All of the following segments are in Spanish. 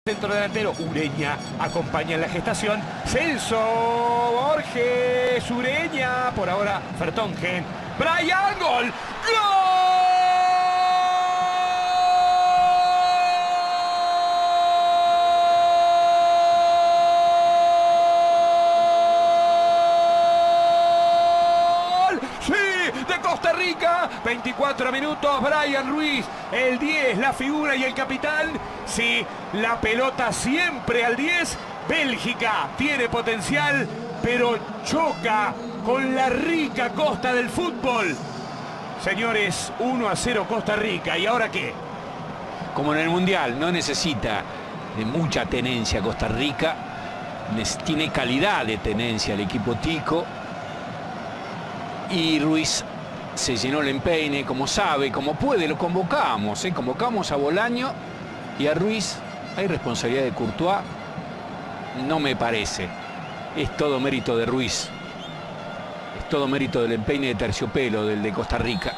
Centro delantero, Ureña acompaña en la gestación. Celso Borges, Ureña, por ahora Vertonghen. Brian, gol. ¡Gol! ¡Sí! De Costa Rica, 24 minutos, Brian Ruiz, el 10, la figura y el capitán. Sí, la pelota siempre al 10. Bélgica tiene potencial, pero choca con la rica costa del fútbol. Señores, 1-0 Costa Rica. ¿Y ahora qué? Como en el Mundial, no necesita de mucha tenencia Costa Rica. Tiene calidad de tenencia el equipo tico. Y Ruiz se llenó el empeine, como sabe, como puede, lo convocamos. Convocamos a Bolaño y a Ruiz. Hay responsabilidad de Courtois. No me parece. Es todo mérito de Ruiz. Es todo mérito del empeine de terciopelo, del de Costa Rica.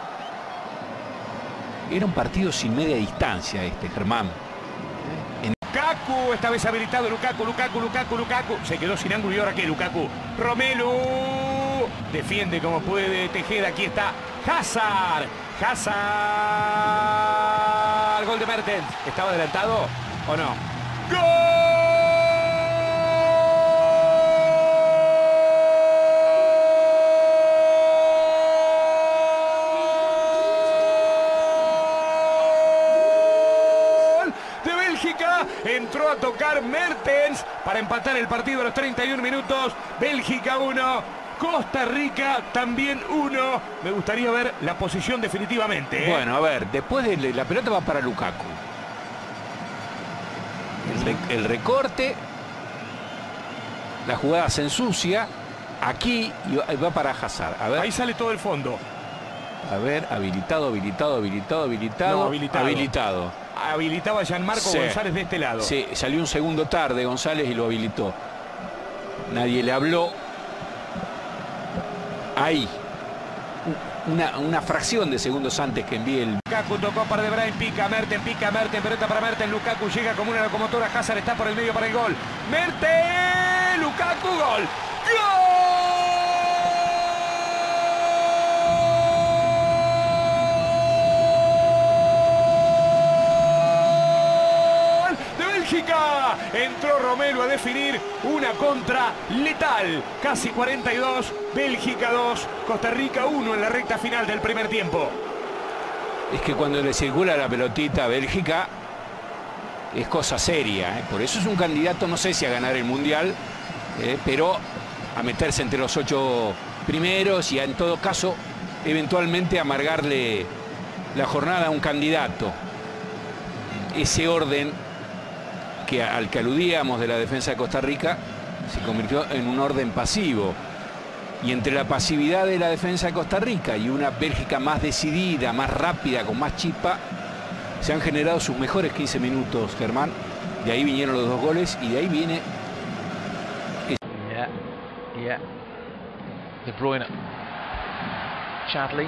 Era un partido sin media distancia este, Germán. Lukaku, esta vez habilitado Lukaku. Se quedó sin ángulo y ahora qué, Lukaku. Romelu defiende como puede Tejeda. Aquí está Hazard. Gol de Mertens. ¿Estaba adelantado o no? ¡Gol! De Bélgica. Entró a tocar Mertens para empatar el partido a los 31 minutos. Bélgica 1. Costa Rica también 1. Me gustaría ver la posición definitivamente. Bueno, a ver, después de la pelota va para Lukaku. El recorte. La jugada se ensucia. Aquí va para Hazard. A ver. Ahí sale todo el fondo. A ver, habilitado. No, habilitado. Habilitaba a Gianmarco González de este lado. Sí, salió un segundo tarde González y lo habilitó. Nadie le habló. Ahí. Una fracción de segundos antes que envíe el... Lukaku tocó para De Bruyne, pica Mertens, pelota para Mertens. Lukaku llega como una locomotora. Hazard está por el medio para el gol. Mertens, Lukaku, gol. ¡Gol! Entró Romelu a definir una contra letal. Casi 42, Bélgica 2, Costa Rica 1 en la recta final del primer tiempo. Es que cuando le circula la pelotita a Bélgica es cosa seria. Por eso es un candidato, no sé si a ganar el Mundial, pero a meterse entre los 8 primeros y en todo caso eventualmente amargarle la jornada a un candidato. Ese orden al que aludíamos de la defensa de Costa Rica se convirtió en un orden pasivo, y entre la pasividad de la defensa de Costa Rica y una Bélgica más decidida, más rápida, con más chispa, se han generado sus mejores 15 minutos, Germán. De ahí vinieron los 2 goles y de ahí viene... Yeah. De Bruyne. Chadley.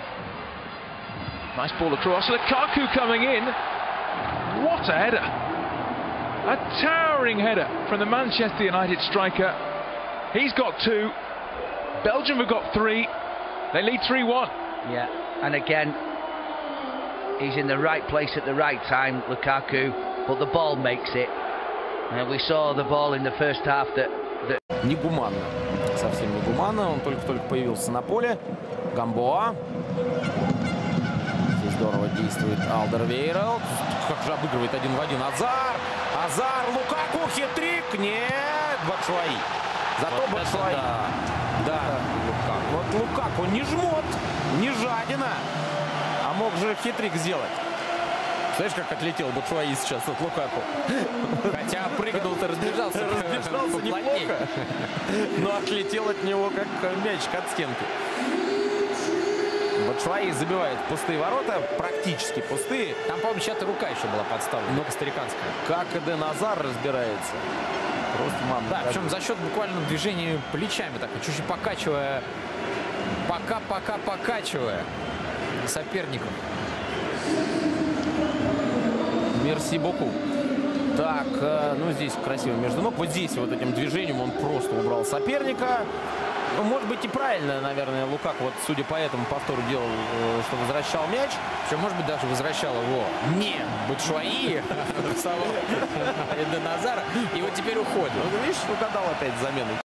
Nice ball across. Lukaku coming in. What a header. A towering header from the Manchester United striker. He's got 2. Belgium have got 3. They lead 3-1. Yeah, and again, he's in the right place at the right time, Lukaku, but the ball makes it. And we saw the ball in the first half that... Негуманно, совсем негуманно. Он только-только появился на поле. Гамбоа. Здесь здорово действует Алдервейрелд. Как же обыгрывает 1 в 1 Азар, Лукаку, хитрик. Нет, Батшуаи. Зато вот Батшуаи. Да. Вот Лукаку не жмот, не жадина. А мог же хитрик сделать. Знаешь, как отлетел Батшуаи сейчас от Лукаку? Хотя прыгнул-то, разбежался неплохо. Но отлетел от него как мячик от стенки. Батшуаи забивает пустые ворота, практически пустые. Там, по-моему, чья-то рука еще была подставлена, но костариканская. Как Эден Азар разбирается. Просто мама. Да, причем за счет буквально движения плечами, так чуть-чуть покачивая, пока покачивая соперников. Мерси боку. Так, ну здесь красиво между ног. Вот здесь вот этим движением он просто убрал соперника. Ну, может быть и правильно, наверное, Лукаку, вот судя по этому повтору, делал, что возвращал мяч. Все, может быть, даже возвращал его не Батшуаи, Эден Азар, и вот теперь уходит. Ну, видишь, угадал опять замену.